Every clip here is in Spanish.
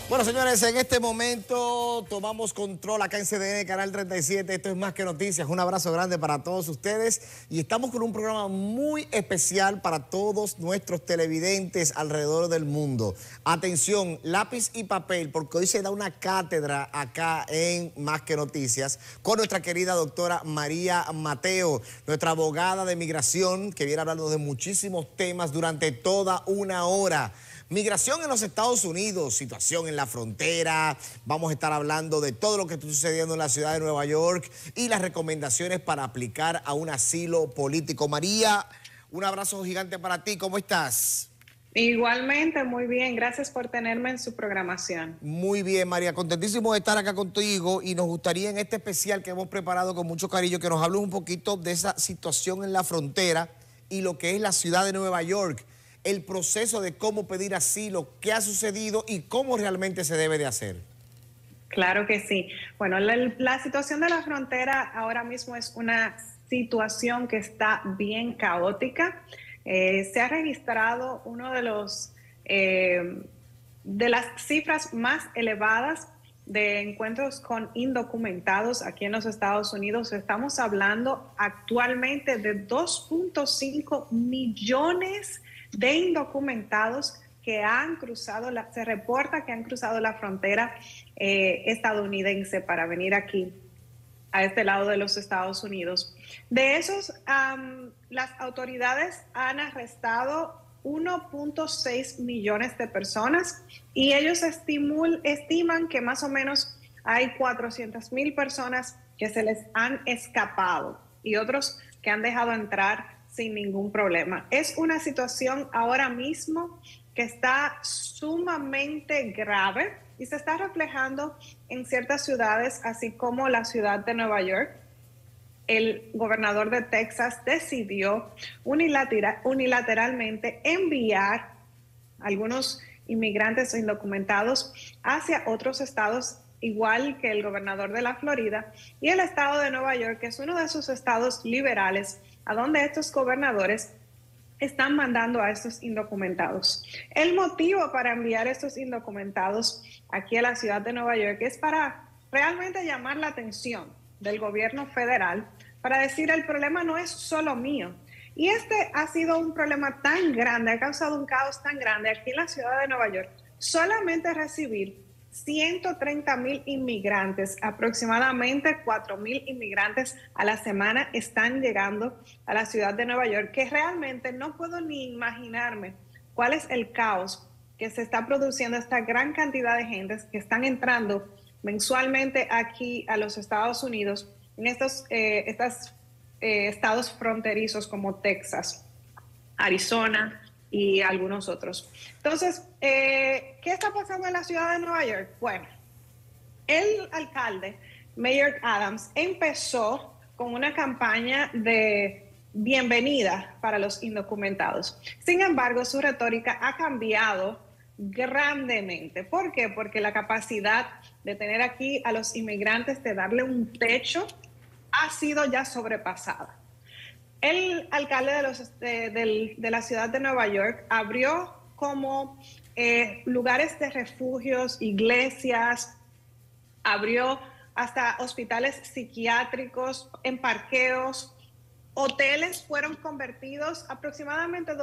Bueno, señores, en este momento tomamos control acá en CDN, Canal 37. Esto es Más que Noticias. Un abrazo grande para todos ustedes. Y estamos con un programa muy especial para todos nuestros televidentes alrededor del mundo. Atención, lápiz y papel, porque hoy se da una cátedra acá en Más que Noticias con nuestra querida doctora María Mateo, nuestra abogada de migración, que viene hablando de muchísimos temas durante toda una hora. Migración en los Estados Unidos, situación en la frontera, vamos a estar hablando de todo lo que está sucediendo en la ciudad de Nueva York y las recomendaciones para aplicar a un asilo político. María, un abrazo gigante para ti, ¿cómo estás? Igualmente, muy bien, gracias por tenerme en su programación. Muy bien, María, contentísimo de estar acá contigo y nos gustaría en este especial que hemos preparado con mucho cariño que nos hables un poquito de esa situación en la frontera y lo que es la ciudad de Nueva York. El proceso de cómo pedir asilo, qué ha sucedido y cómo realmente se debe de hacer. Claro que sí. Bueno, la situación de la frontera ahora mismo es una situación que está bien caótica. Se ha registrado uno de las cifras más elevadas de encuentros con indocumentados aquí en los Estados Unidos. Estamos hablando actualmente de 2.5 millones de indocumentados que han cruzado, se reporta que han cruzado la frontera estadounidense para venir aquí a este lado de los Estados Unidos. De esos, las autoridades han arrestado 1.6 millones de personas y ellos estiman que más o menos hay 400,000 personas que se les han escapado y otros que han dejado entrar sin ningún problema. Es una situación ahora mismo que está sumamente grave y se está reflejando en ciertas ciudades, así como la ciudad de Nueva York. El gobernador de Texas decidió unilateralmente enviar algunos inmigrantes indocumentados hacia otros estados, igual que el gobernador de la Florida y el estado de Nueva York, que es uno de esos estados liberales a donde estos gobernadores están mandando a estos indocumentados. El motivo para enviar estos indocumentados aquí a la ciudad de Nueva York es para realmente llamar la atención del gobierno federal, para decir el problema no es solo mío. Y este ha sido un problema tan grande, ha causado un caos tan grande aquí en la ciudad de Nueva York. Solamente recibir 130,000 inmigrantes, aproximadamente 4,000 inmigrantes a la semana están llegando a la ciudad de Nueva York, que realmente no puedo ni imaginarme cuál es el caos que se está produciendo, esta gran cantidad de gente que están entrando mensualmente aquí a los Estados Unidos, en estos estados fronterizos como Texas, Arizona y algunos otros. Entonces, ¿qué está pasando en la ciudad de Nueva York? Bueno, el alcalde, Mayor Adams, empezó con una campaña de bienvenida para los indocumentados. Sin embargo, su retórica ha cambiado grandemente. ¿Por qué? Porque la capacidad de tener aquí a los inmigrantes, de darle un techo, ha sido ya sobrepasada. El alcalde de la ciudad de Nueva York abrió como lugares de refugios, iglesias, abrió hasta hospitales psiquiátricos en parqueos, hoteles fueron convertidos, aproximadamente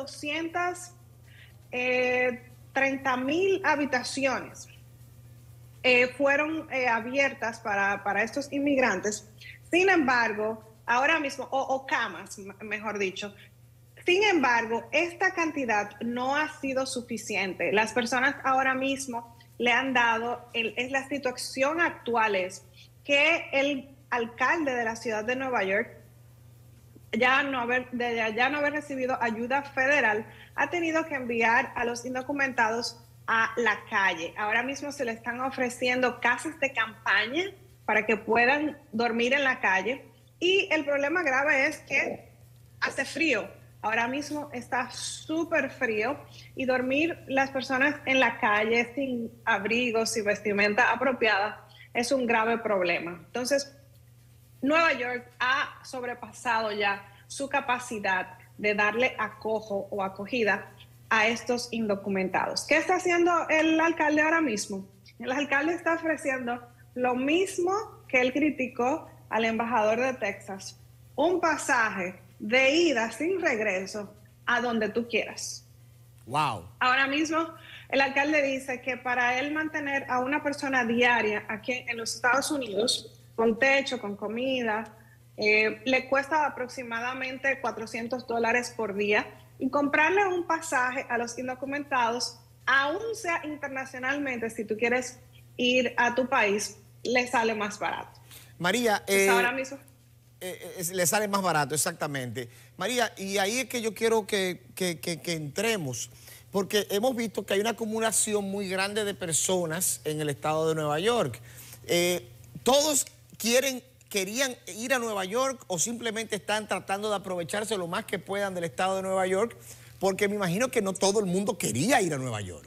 230,000 habitaciones fueron abiertas para estos inmigrantes. Sin embargo, ahora mismo, o camas, mejor dicho. Sin embargo, esta cantidad no ha sido suficiente. Las personas ahora mismo le han dado, la situación actual es que el alcalde de la ciudad de Nueva York, ya no haber recibido ayuda federal, ha tenido que enviar a los indocumentados a la calle. Ahora mismo se le están ofreciendo casas de campaña para que puedan dormir en la calle. Y el problema grave es que hace frío. Ahora mismo está súper frío y dormir las personas en la calle sin abrigos y vestimenta apropiada es un grave problema. Entonces, Nueva York ha sobrepasado ya su capacidad de darle acojo o acogida a estos indocumentados. ¿Qué está haciendo el alcalde ahora mismo? El alcalde está ofreciendo lo mismo que él criticó al embajador de Texas, un pasaje de ida sin regreso a donde tú quieras. Wow. Ahora mismo el alcalde dice que para él mantener a una persona diaria aquí en los Estados Unidos, con techo, con comida, le cuesta aproximadamente $400 por día, y comprarle un pasaje a los indocumentados, aún sea internacionalmente, si tú quieres ir a tu país, le sale más barato. María, ahora mismo le sale más barato, exactamente. María, y ahí es que yo quiero que entremos, porque hemos visto que hay una acumulación muy grande de personas en el estado de Nueva York. ¿Todos querían ir a Nueva York o simplemente están tratando de aprovecharse lo más que puedan del estado de Nueva York? Porque me imagino que no todo el mundo quería ir a Nueva York.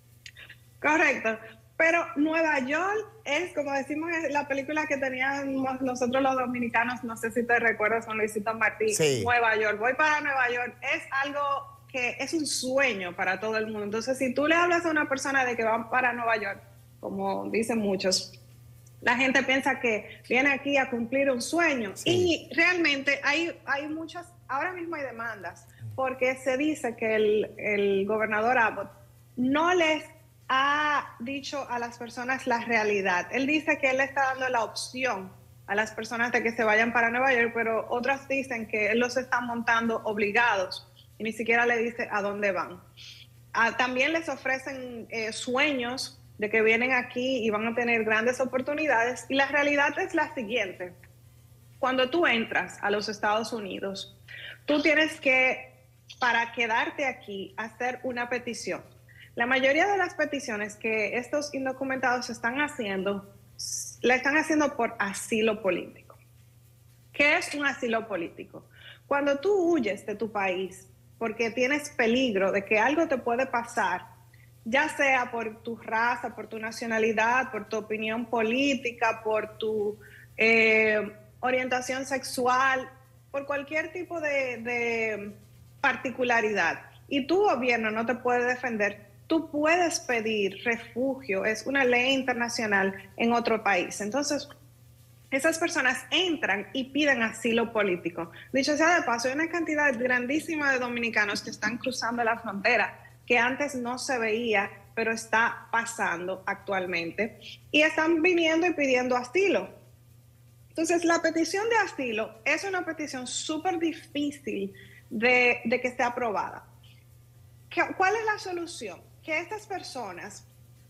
Correcto. Pero Nueva York es, como decimos en la película que teníamos nosotros los dominicanos, no sé si te recuerdas con Luisito Martí, sí. Nueva York, voy para Nueva York, es algo que es un sueño para todo el mundo. Entonces, si tú le hablas a una persona de que va para Nueva York, como dicen muchos, la gente piensa que viene aquí a cumplir un sueño. Sí. Y realmente hay muchas, ahora mismo hay demandas, porque se dice que el gobernador Abbott no les ha dicho a las personas la realidad. Él dice que él le está dando la opción a las personas de que se vayan para Nueva York, pero otras dicen que él los está montando obligados y ni siquiera le dice a dónde van. También les ofrecen sueños de que vienen aquí y van a tener grandes oportunidades, y la realidad es la siguiente. Cuando tú entras a los Estados Unidos, tú tienes que, para quedarte aquí, hacer una petición. La mayoría de las peticiones que estos indocumentados están haciendo, la están haciendo por asilo político. ¿Qué es un asilo político? Cuando tú huyes de tu país porque tienes peligro de que algo te puede pasar, ya sea por tu raza, por tu nacionalidad, por tu opinión política, por tu orientación sexual, por cualquier tipo de particularidad, y tu gobierno no te puede defender, tú puedes pedir refugio, es una ley internacional en otro país. Entonces, esas personas entran y piden asilo político. Dicho sea de paso, hay una cantidad grandísima de dominicanos que están cruzando la frontera, que antes no se veía, pero está pasando actualmente, y están viniendo y pidiendo asilo. Entonces, la petición de asilo es una petición súper difícil de que esté aprobada. ¿Cuál es la solución? Que estas personas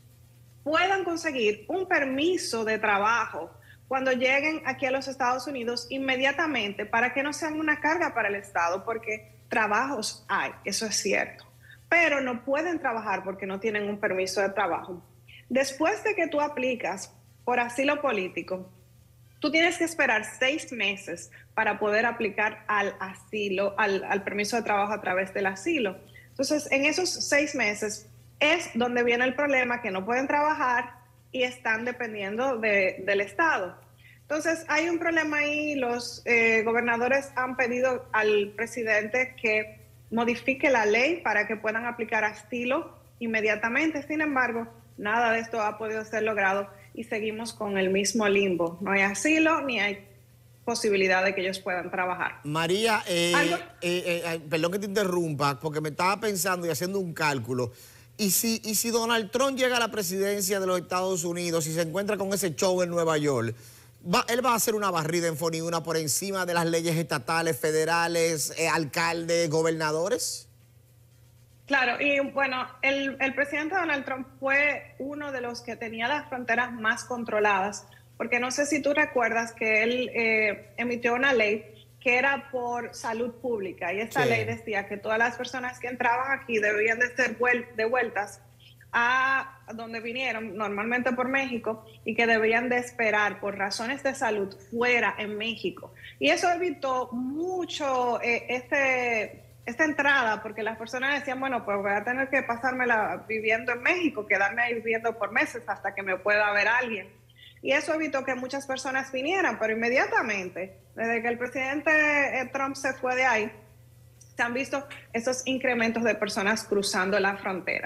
puedan conseguir un permiso de trabajo cuando lleguen aquí a los Estados Unidos inmediatamente, para que no sean una carga para el Estado, porque trabajos hay, eso es cierto, pero no pueden trabajar porque no tienen un permiso de trabajo. Después de que tú aplicas por asilo político, tú tienes que esperar 6 meses para poder aplicar al asilo, al permiso de trabajo a través del asilo. Entonces, en esos 6 meses es donde viene el problema, que no pueden trabajar y están dependiendo del Estado. Entonces, hay un problema ahí. Los gobernadores han pedido al presidente que modifique la ley para que puedan aplicar asilo inmediatamente. Sin embargo, nada de esto ha podido ser logrado y seguimos con el mismo limbo. No hay asilo ni hay posibilidad de que ellos puedan trabajar. María, perdón que te interrumpa, porque me estaba pensando y haciendo un cálculo. ¿Y si Donald Trump llega a la presidencia de los Estados Unidos y se encuentra con ese show en Nueva York, él va a hacer una barrida en Foniguna por encima de las leyes estatales, federales, alcaldes, gobernadores? Claro, y bueno, el presidente Donald Trump fue uno de los que tenía las fronteras más controladas, porque no sé si tú recuerdas que él emitió una ley que era por salud pública, y esta ley decía que todas las personas que entraban aquí debían de ser devueltas a donde vinieron, normalmente por México, y que debían de esperar por razones de salud fuera en México. Y eso evitó mucho esta entrada, porque las personas decían, bueno, pues voy a tener que pasármela viviendo en México, quedarme ahí viviendo por meses hasta que me pueda ver alguien. Y eso evitó que muchas personas vinieran, pero inmediatamente, desde que el presidente Trump se fue de ahí, se han visto esos incrementos de personas cruzando la frontera.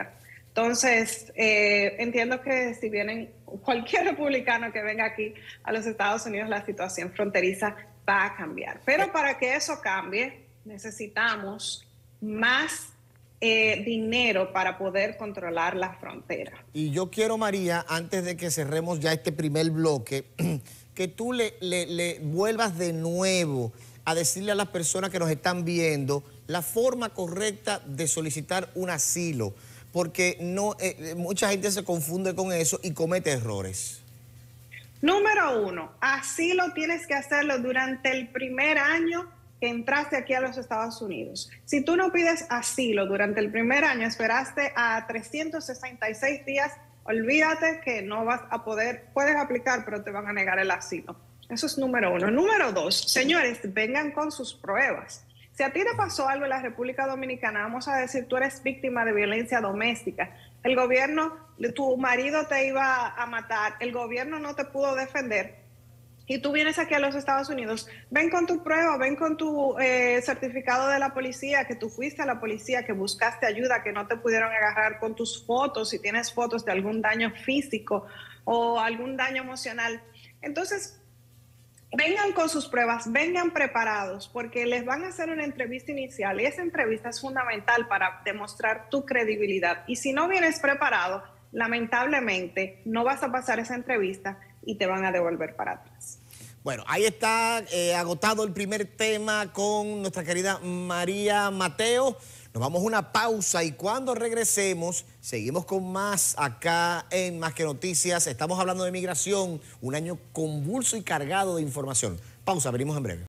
Entonces, entiendo que si vienen cualquier republicano que venga aquí a los Estados Unidos, la situación fronteriza va a cambiar. Pero para que eso cambie, necesitamos más dinero para poder controlar la frontera. Y yo quiero, María, antes de que cerremos ya este primer bloque, que tú le vuelvas de nuevo a decirle a las personas que nos están viendo la forma correcta de solicitar un asilo, porque mucha gente se confunde con eso y comete errores. Número 1, asilo tienes que hacerlo durante el primer año que entraste aquí a los Estados Unidos. Si tú no pides asilo durante el primer año, esperaste a 366 días, olvídate que no vas a poder, puedes aplicar, pero te van a negar el asilo. Eso es número 1. Número 2, señores, vengan con sus pruebas. Si a ti te pasó algo en la República Dominicana, vamos a decir, tú eres víctima de violencia doméstica, el gobierno, tu marido te iba a matar, el gobierno no te pudo defender, y tú vienes aquí a los Estados Unidos, ven con tu prueba, ven con tu certificado de la policía, que tú fuiste a la policía, que buscaste ayuda, que no te pudieron agarrar, con tus fotos, si tienes fotos de algún daño físico o algún daño emocional. Entonces, vengan con sus pruebas, vengan preparados, porque les van a hacer una entrevista inicial y esa entrevista es fundamental para demostrar tu credibilidad. Y si no vienes preparado, lamentablemente no vas a pasar esa entrevista y te van a devolver para atrás. Bueno, ahí está agotado el primer tema con nuestra querida María Mateo. Nos vamos a una pausa y cuando regresemos seguimos con más acá en Más que Noticias. Estamos hablando de migración, un año convulso y cargado de información. Pausa, venimos en breve.